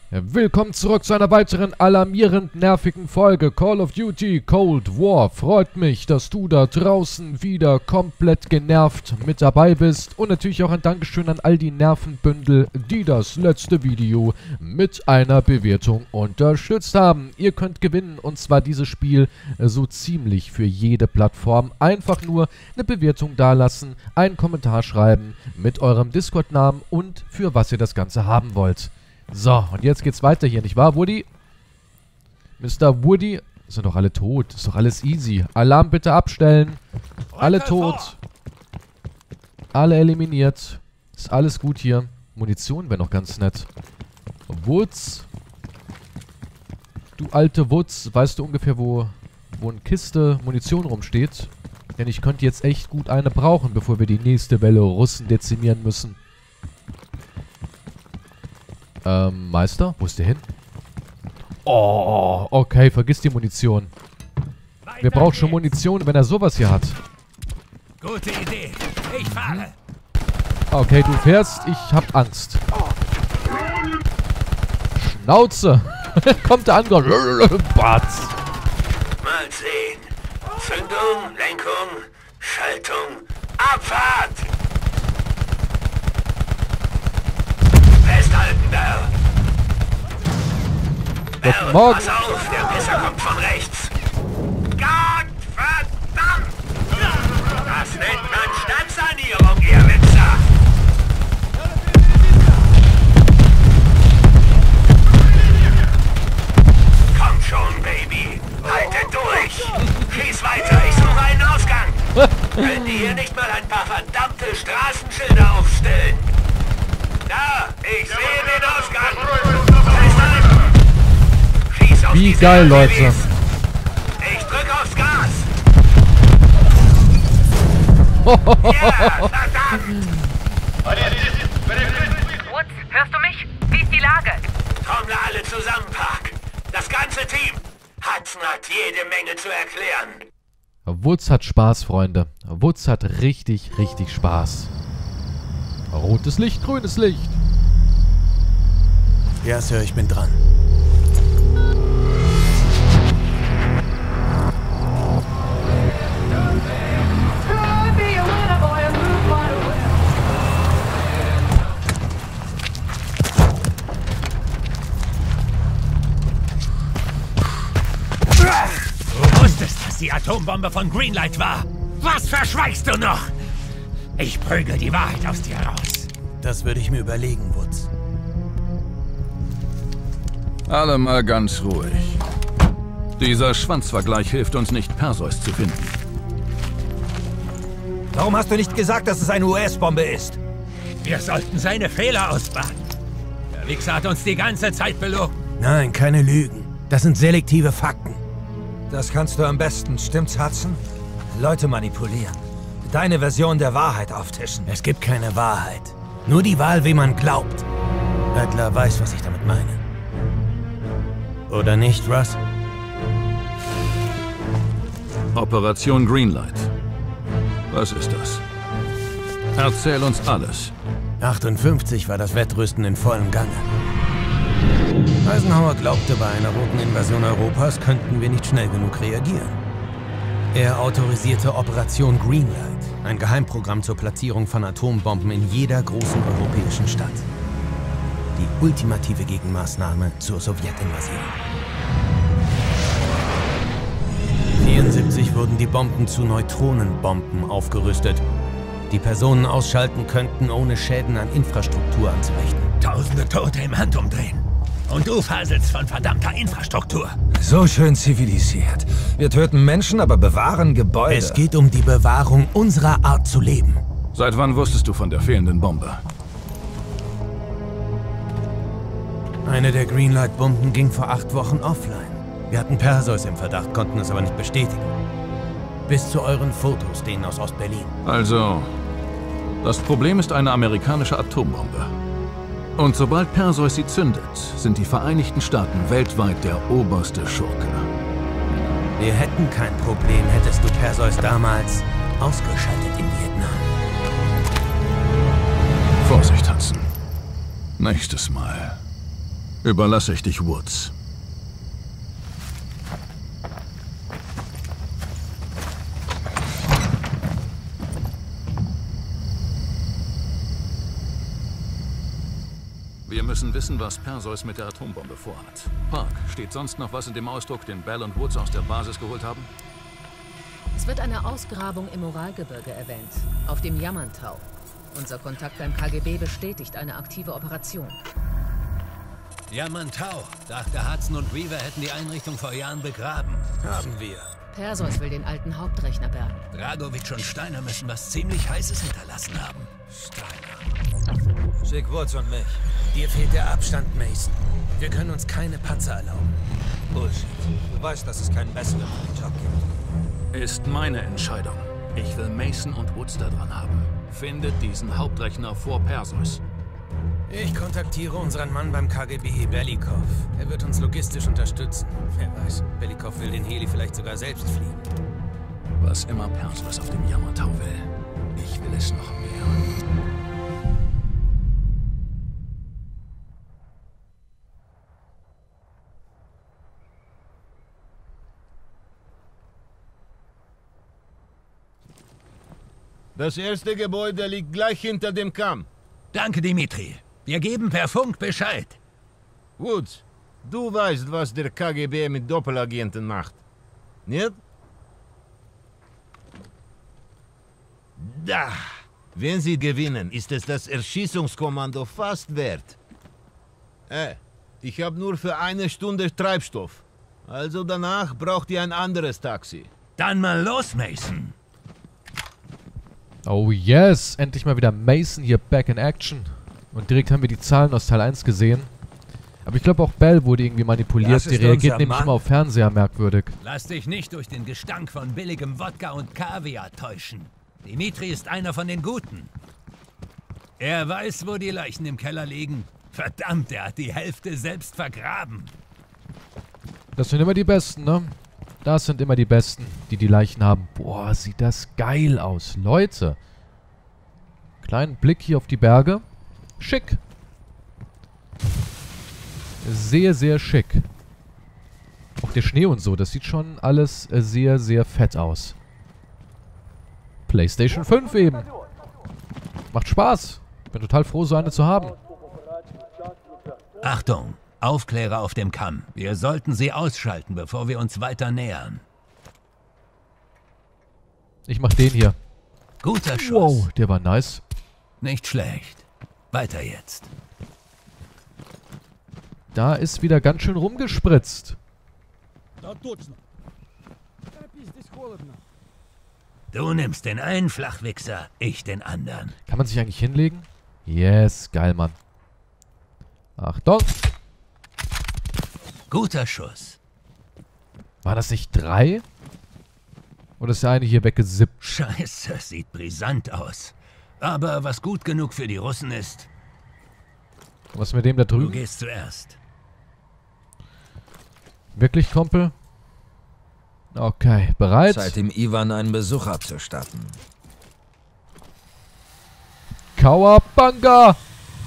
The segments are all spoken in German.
Willkommen zurück zu einer weiteren alarmierend nervigen Folge Call of Duty Cold War. Freut mich, dass du da draußen wieder komplett genervt mit dabei bist. Und natürlich auch ein Dankeschön an all die Nervenbündel, die das letzte Video mit einer Bewertung unterstützt haben. Ihr könnt gewinnen, und zwar dieses Spiel so ziemlich für jede Plattform. Einfach nur eine Bewertung dalassen, einen Kommentar schreiben mit eurem Discord-Namen und für was ihr das Ganze haben wollt. So, und jetzt geht's weiter hier, nicht wahr, Woody? Mr. Woody? Sind doch alle tot. Ist doch alles easy. Alarm bitte abstellen. Alle tot. Alle eliminiert. Ist alles gut hier. Munition wäre noch ganz nett. Woods. Du alte Woods. Weißt du ungefähr, wo eine Kiste Munition rumsteht? Denn ich könnte jetzt echt gut eine brauchen, bevor wir die nächste Welle Russen dezimieren müssen. Meister? Wo ist der hin? Oh, okay, vergiss die Munition. Wir brauchen schon Munition, wenn er sowas hier hat. Gute Idee. Ich fahre. Okay, du fährst. Ich hab Angst. Schnauze. Kommt der Angriff. Batz. Mal sehen. Zündung, Lenkung, Schaltung, Abfahrt. Festhalten da. Guten Morgen. Pass auf, der Pisser kommt von rechts. Gott verdammt! Das nennt man Stadtsanierung, ihr Wichser! Komm schon, Baby. Haltet durch. Schieß weiter, ich suche einen Ausgang. Könnt ihr hier nicht mal ein paar verdammte Straßenschilder aufstellen? Da, ich sehe den Ausgang. Festhalten. Schieß auf Wie geil, Leute. Ich drück aufs Gas. Ja, verdammt. Woods, hörst du mich? Wie ist die Lage? Trommler alle zusammen, Park. Das ganze Team. Hudson hat jede Menge zu erklären. Woods hat Spaß, Freunde. Woods hat richtig, richtig Spaß. Rotes Licht, grünes Licht. Ja, Sir, ich bin dran. Du wusstest, dass die Atombombe von Greenlight war. Was verschweigst du noch? Ich prügel die Wahrheit aus dir raus. Das würde ich mir überlegen, Woods. Alle mal ganz ruhig. Dieser Schwanzvergleich hilft uns nicht, Perseus zu finden. Warum hast du nicht gesagt, dass es eine US-Bombe ist? Wir sollten seine Fehler ausbaden. Der Wichser hat uns die ganze Zeit belogen. Nein, keine Lügen. Das sind selektive Fakten. Das kannst du am besten, stimmt's, Hudson? Leute manipulieren. Deine Version der Wahrheit auftischen. Es gibt keine Wahrheit. Nur die Wahl, wem man glaubt. Adler weiß, was ich damit meine. Oder nicht, Russ? Operation Greenlight. Was ist das? Erzähl uns alles. 58 war das Wettrüsten in vollem Gange. Eisenhower glaubte, bei einer roten Invasion Europas könnten wir nicht schnell genug reagieren. Er autorisierte Operation Greenlight, ein Geheimprogramm zur Platzierung von Atombomben in jeder großen europäischen Stadt. Die ultimative Gegenmaßnahme zur Sowjetinvasion. 1974 wurden die Bomben zu Neutronenbomben aufgerüstet, die Personen ausschalten könnten, ohne Schäden an Infrastruktur anzurichten. Tausende Tote im Handumdrehen. Und du faselst von verdammter Infrastruktur. So schön zivilisiert. Wir töten Menschen, aber bewahren Gebäude. Es geht um die Bewahrung unserer Art zu leben. Seit wann wusstest du von der fehlenden Bombe? Eine der Greenlight-Bomben ging vor 8 Wochen offline. Wir hatten Perseus im Verdacht, konnten es aber nicht bestätigen. Bis zu euren Fotos, denen aus Ostberlin. Also, das Problem ist eine amerikanische Atombombe. Und sobald Perseus sie zündet, sind die Vereinigten Staaten weltweit der oberste Schurke. Wir hätten kein Problem, hättest du Perseus damals ausgeschaltet in Vietnam. Vorsicht, Hudson. Nächstes Mal. Überlasse ich dich Woods. Wir müssen wissen, was Perseus mit der Atombombe vorhat. Park, steht sonst noch was in dem Ausdruck, den Bell und Woods aus der Basis geholt haben? Es wird eine Ausgrabung im Moralgebirge erwähnt, auf dem Yamantau. Unser Kontakt beim KGB bestätigt eine aktive Operation. Yamantau. Dachte Hudson und Weaver hätten die Einrichtung vor Jahren begraben. Haben wir. Perseus will den alten Hauptrechner bergen. Dragovic und Steiner müssen was ziemlich Heißes hinterlassen haben. Steiner. Schick Woods und mich. Dir fehlt der Abstand, Mason. Wir können uns keine Patzer erlauben. Bullshit. Du weißt, dass es keinen besseren für den Job gibt. Ist meine Entscheidung. Ich will Mason und Woods da dran haben. Findet diesen Hauptrechner vor Perseus. Ich kontaktiere unseren Mann beim KGB, Belikov. Er wird uns logistisch unterstützen. Wer weiß, Belikov will den Heli vielleicht sogar selbst fliegen. Was immer Perseus auf dem Yamantau will, ich will es noch mehr. Das erste Gebäude liegt gleich hinter dem Kamm. Danke, Dimitri. Wir geben per Funk Bescheid. Woods, du weißt, was der KGB mit Doppelagenten macht. Nicht? Da! Wenn sie gewinnen, ist es das Erschießungskommando fast wert. Ich habe nur für 1 Stunde Treibstoff. Also danach braucht ihr ein anderes Taxi. Dann mal los, Mason. Oh yes, endlich mal wieder Mason hier back in action. Und direkt haben wir die Zahlen aus Teil 1 gesehen. Aber ich glaube auch Bell wurde irgendwie manipuliert. Die reagiert nämlich immer auf Fernseher merkwürdig. Lass dich nicht durch den Gestank von billigem Wodka und Kaviar täuschen. Dimitri ist einer von den Guten. Er weiß, wo die Leichen im Keller liegen. Verdammt, er hat die Hälfte selbst vergraben. Das sind immer die Besten, ne? Das sind immer die Besten, die die Leichen haben. Boah, sieht das geil aus. Leute. Kleinen Blick hier auf die Berge. Schick. Sehr, sehr schick. Auch der Schnee und so, das sieht schon alles sehr, sehr fett aus. PlayStation 5 eben. Macht Spaß. Ich bin total froh, so eine zu haben. Achtung, Aufklärer auf dem Kamm. Wir sollten sie ausschalten, bevor wir uns weiter nähern. Ich mach den hier. Guter Schuss. Wow, der war nice. Nicht schlecht. Weiter jetzt. Da ist wieder ganz schön rumgespritzt. Du nimmst den einen Flachwichser, ich den anderen. Kann man sich eigentlich hinlegen? Yes, geil, Mann. Achtung. Guter Schuss. War das nicht 3? Oder ist der eine hier weggesippt? Scheiße, sieht brisant aus. Aber was gut genug für die Russen ist... Was mit dem da Du drüben? gehst zuerst. Wirklich, Kumpel? Okay, bereit? Zeit, dem Ivan einen Besuch abzustatten. Kawabanga!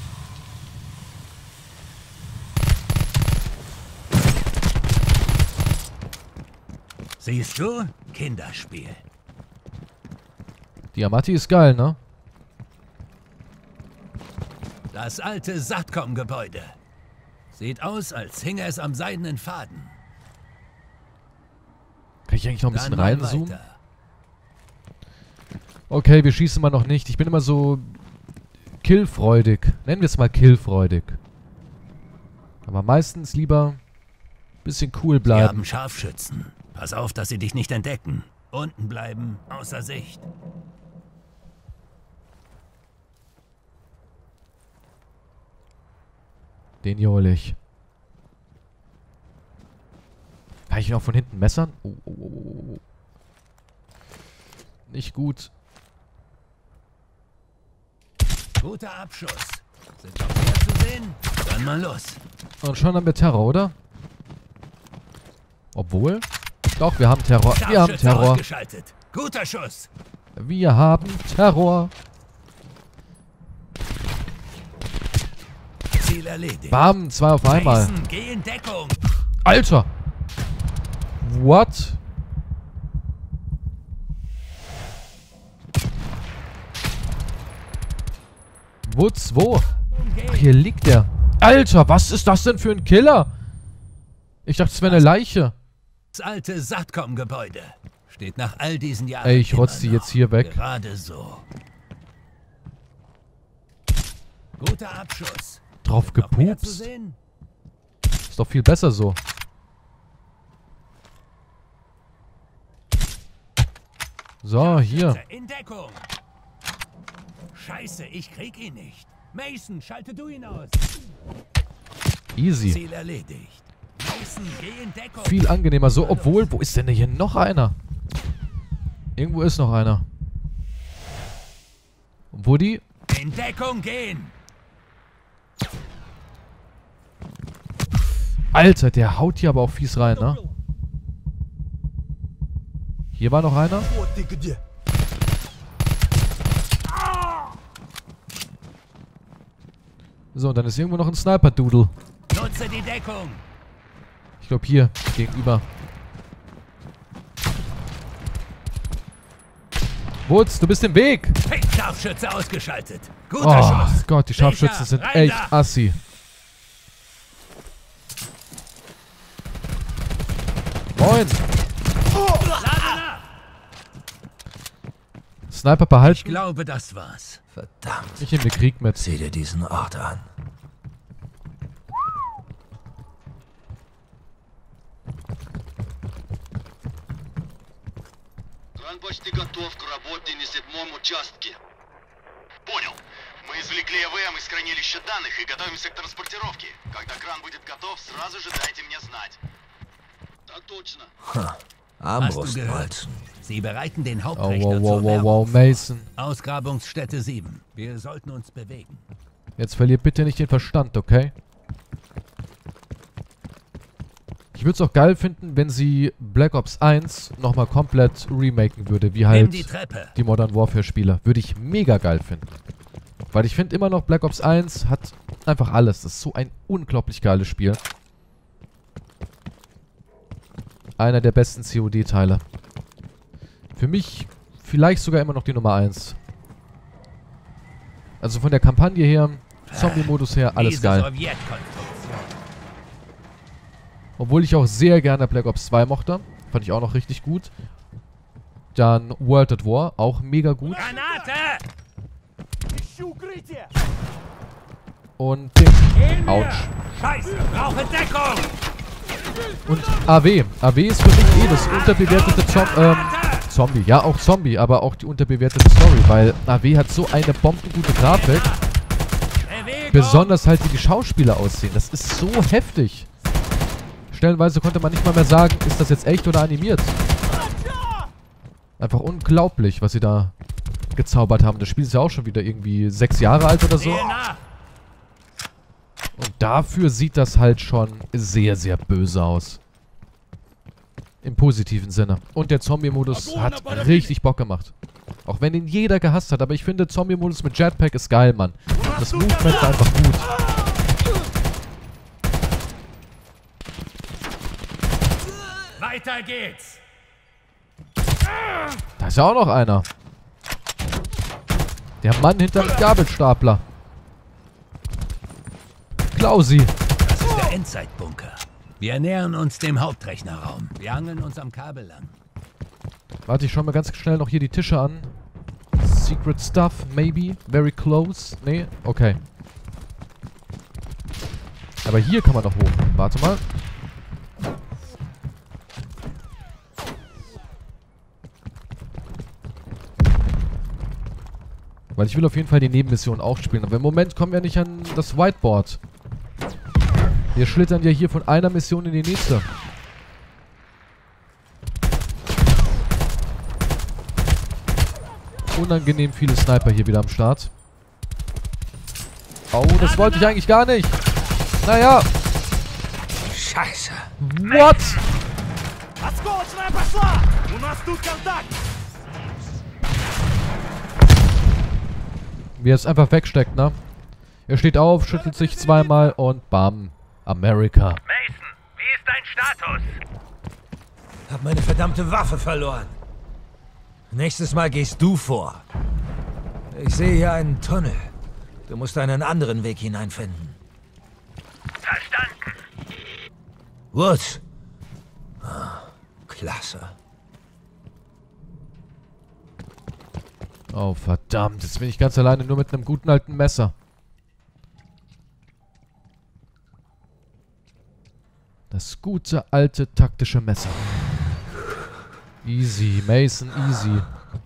Siehst du? Kinderspiel. Die Amati ist geil, ne? Das alte Satcom-Gebäude. Sieht aus, als hinge es am seidenen Faden. Kann ich eigentlich noch ein bisschen Dann mal reinzoomen? weiter. Okay, wir schießen mal noch nicht. Ich bin immer so killfreudig. Nennen wir es mal killfreudig. Aber meistens lieber ein bisschen cool Wir bleiben. haben Scharfschützen. Pass auf, dass sie dich nicht entdecken. Unten bleiben, außer Sicht. Den hier hole ich. Kann ich ihn auch von hinten messern? Oh, oh, oh, oh. Nicht gut. Guter Abschuss. Sind noch mehr zu sehen? Dann mal los. Und schon haben wir Terror, oder? Obwohl? Doch, wir haben Terror. Wir haben Scharfschütze Terror. ausgeschaltet. Guter Schuss. Wir haben Terror. Ziel Ziel erledigt. Bam, 2 auf einmal. Mason, geh in Deckung. Alter! What? Woods, wo? Ach, hier liegt der. Alter, was ist das denn für ein Killer? Ich dachte, es wäre eine Leiche. Das alte Satcom-Gebäude steht nach all diesen Jahren. Ey, ich rotz die immer jetzt hier weg. Gerade so. Guter Abschuss. Drauf Noch mehr zu gepupst. sehen? Ist doch viel besser so. So, hier. In Deckung. Scheiße, ich krieg ihn nicht. Mason, schalte du ihn aus. Easy. Ziel erledigt. Mason, geh in Deckung. Viel angenehmer so. Obwohl, wo ist denn hier noch einer? Irgendwo ist noch einer. Woody? In Deckung gehen. Alter, der haut hier aber auch fies rein, ne? Hier war noch einer. So, und dann ist irgendwo noch ein Sniper-Doodle. Nutze die Deckung. Ich glaube hier, gegenüber. Woods, du bist im Weg! Hey, Scharfschütze ausgeschaltet. Guter Oh Schuss. Gott, die Scharfschützen sind echt assi. Moin! Sniper Ich behalten. glaube, das war's. Verdammt. Ich nehme den Krieg mit. Sieh dir diesen Ort an. Кран почти готов к работе на 7-м участке. Понял. Мы извлекли АВМ из хранилища данных и готовимся к транспортировке. Когда кран будет готов, сразу же дайте мне знать. Так точно. Hast du gehört? Armbrustbolzen. Sie bereiten den Oh, Hauptrechner wow, zur wow, wow, Werbung wow, vor. Mason. Ausgrabungsstätte 7. Wir sollten uns bewegen. Jetzt verlier bitte nicht den Verstand, okay? Ich würde es auch geil finden, wenn sie Black Ops 1 nochmal komplett remaken würde, wie Nimm halt die Treppe. die Modern Warfare Spiele. Würde ich mega geil finden. Weil ich finde immer noch, Black Ops 1 hat einfach alles. Das ist so ein unglaublich geiles Spiel. Einer der besten COD-Teile. Für mich vielleicht sogar immer noch die Nummer 1. Also von der Kampagne her, Zombie-Modus her, alles Diese geil. Sowjetkonstruktion. Obwohl ich auch sehr gerne Black Ops 2 mochte. Fand ich auch noch richtig gut. Dann World at War, auch mega gut. Granate! Und Ding. Autsch. Scheiße, brauche Deckung! Und AW. AW ist für mich das unterbewertete Zombie. Ja, auch Zombie, aber auch die unterbewertete Story, weil AW hat so eine bombengute Grafik. Besonders halt, wie die Schauspieler aussehen. Das ist so heftig. Stellenweise konnte man nicht mal mehr sagen, ist das jetzt echt oder animiert. Einfach unglaublich, was sie da gezaubert haben. Das Spiel ist ja auch schon wieder irgendwie 6 Jahre alt oder so. Und dafür sieht das halt schon sehr, sehr böse aus. Im positiven Sinne. Und der Zombie-Modus hat richtig Bock gemacht. Auch wenn ihn jeder gehasst hat. Aber ich finde, Zombie-Modus mit Jetpack ist geil, Mann. Das Movement ist einfach gut. Weiter geht's! Da ist ja auch noch einer. Der Mann hinterm Gabelstapler. Klausi. Das ist der Endzeitbunker. Wir nähern uns dem Hauptrechnerraum. Wir hangeln uns am Kabel lang. Warte, ich schau mir ganz schnell noch hier die Tische an. Secret Stuff, maybe. Very close. Nee, okay. Aber hier kann man noch hoch. Warte mal. Weil ich will auf jeden Fall die Nebenmission auch spielen. Aber im Moment kommen wir nicht an das Whiteboard. Wir schlittern ja hier von einer Mission in die nächste. Unangenehm viele Sniper hier wieder am Start. Oh, das wollte ich eigentlich gar nicht. Naja. Scheiße. What? Wie er es einfach wegsteckt, ne? Er steht auf, schüttelt sich zweimal und bam. America. Mason, wie ist dein Status? Hab meine verdammte Waffe verloren. Nächstes Mal gehst du vor. Ich sehe hier einen Tunnel. Du musst einen anderen Weg hineinfinden. Verstanden. Woods. Ah, klasse. Oh, verdammt. Jetzt bin ich ganz alleine nur mit einem guten alten Messer. Das gute alte taktische Messer. Easy, Mason, easy.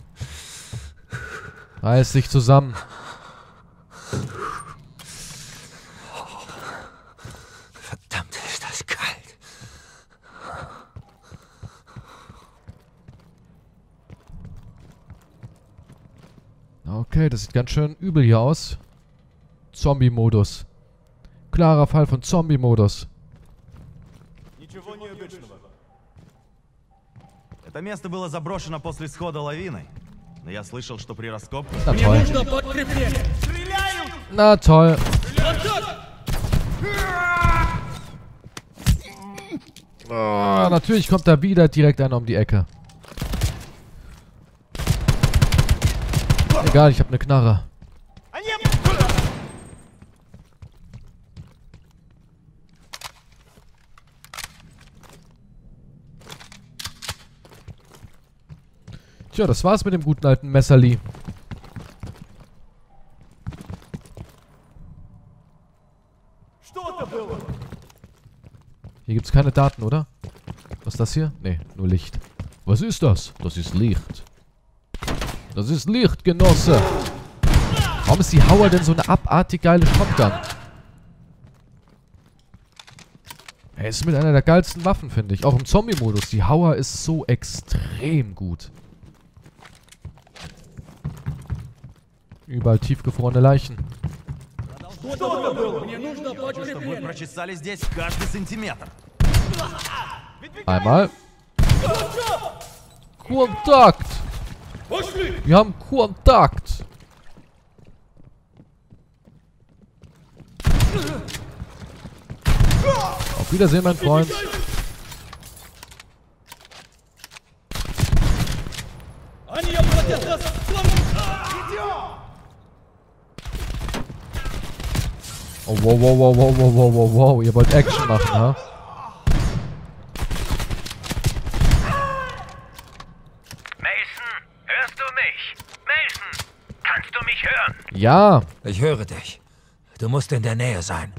Reiß dich zusammen. Verdammt, ist das kalt. Okay, das sieht ganz schön übel hier aus. Zombie-Modus. Klarer Fall von Zombie-Modus. Это место было заброшено после схода лавины. Но я слышал, что при раскопках... Na toll. Na toll. Oh, natürlich kommt da wieder direkt einer um die Ecke. Egal, ich habe eine Knarre. Tja, das war's mit dem guten alten Messerli. Hier gibt's keine Daten, oder? Was ist das hier? Nee, nur Licht. Was ist das? Das ist Licht. Das ist Licht, Genosse. Warum ist die Hauer denn so eine abartig geile Shotgun? Er ist mit einer der geilsten Waffen, finde ich. Auch im Zombie-Modus. Die Hauer ist so extrem gut. Überall tiefgefrorene Leichen. Einmal. Kontakt! Wir haben Kontakt! Auf Wiedersehen, mein Freund. Oh, wow, wow, wow, wow, wow, wow, wow, wow. Ihr wollt Action machen, ha? Mason, hörst du mich? Mason, kannst du mich hören? Ja. Ich höre dich. Du musst in der Nähe sein.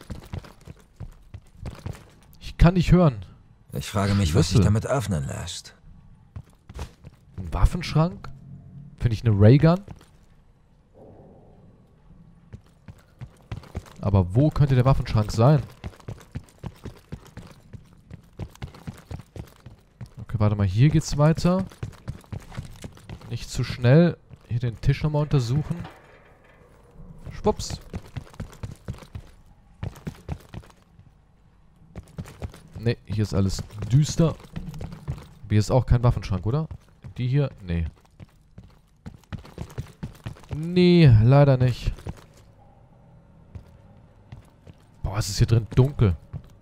Ich kann nicht hören. Ich frage mich, was sich damit öffnen lässt. Ein Waffenschrank? Finde ich eine Raygun? Aber wo könnte der Waffenschrank sein? Okay, warte mal. Hier geht's weiter. Nicht zu schnell. Hier den Tisch nochmal untersuchen. Schwupps. Ne, hier ist alles düster. Hier ist auch kein Waffenschrank, oder? Die hier? Nee. Nee, leider nicht. Boah, es ist hier drin dunkel.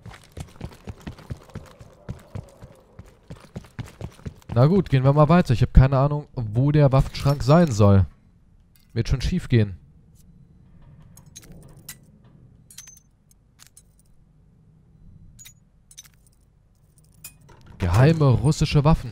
Na gut, gehen wir mal weiter. Ich habe keine Ahnung, wo der Waffenschrank sein soll. Wird schon schief gehen. Geheime russische Waffen.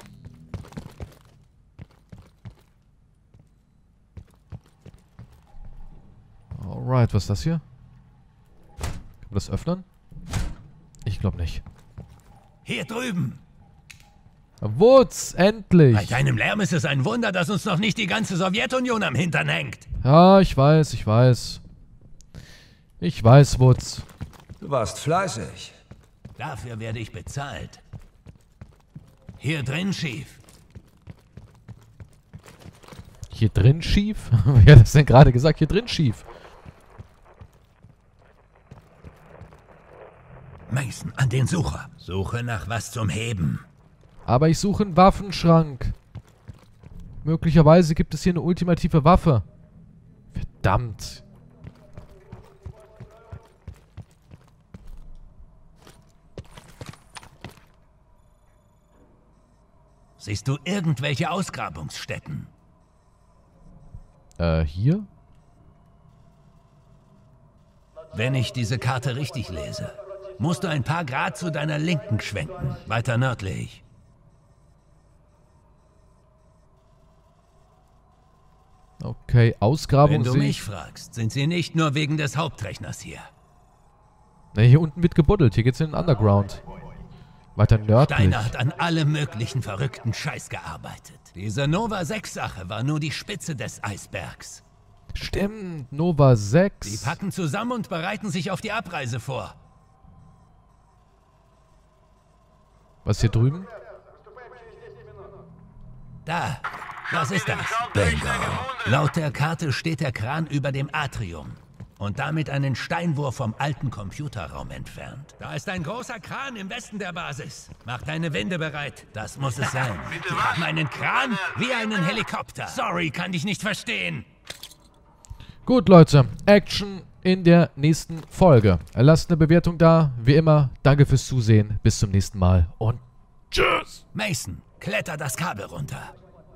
Alright, was ist das hier? Kann man das öffnen? Ich glaube nicht. Hier drüben. Woods, endlich. Bei deinem Lärm ist es ein Wunder, dass uns noch nicht die ganze Sowjetunion am Hintern hängt. Ja, ich weiß, ich weiß. Ich weiß, Woods. Du warst fleißig. Dafür werde ich bezahlt. Hier drin, Chief. Hier drin schief? Wer hat das denn gerade gesagt? Hier drin schief. Mason, an den Sucher. Suche nach was zum Heben. Aber ich suche einen Waffenschrank. Möglicherweise gibt es hier eine ultimative Waffe. Verdammt. Siehst du irgendwelche Ausgrabungsstätten? Hier? Wenn ich diese Karte richtig lese, musst du ein paar Grad zu deiner Linken schwenken, weiter nördlich. Okay, Ausgrabung. Wenn du mich fragst, sind sie nicht nur wegen des Hauptrechners hier. Ne, hier unten wird gebuddelt. Hier geht's in den Underground. Weiter nördlich. Steiner hat an allem möglichen verrückten Scheiß gearbeitet. Diese Nova 6-Sache war nur die Spitze des Eisbergs. Stimmt, Nova 6. Sie packen zusammen und bereiten sich auf die Abreise vor. Was hier drüben? Da, was ist das? Bingo. Laut der Karte steht der Kran über dem Atrium. Und damit einen Steinwurf vom alten Computerraum entfernt. Da ist ein großer Kran im Westen der Basis. Mach deine Winde bereit. Das muss es sein. Die haben einen Kran wie einen Helikopter. Sorry, kann dich nicht verstehen. Gut, Leute. Action in der nächsten Folge. Lasst eine Bewertung da. Wie immer, danke fürs Zusehen. Bis zum nächsten Mal und tschüss. Mason, kletter das Kabel runter.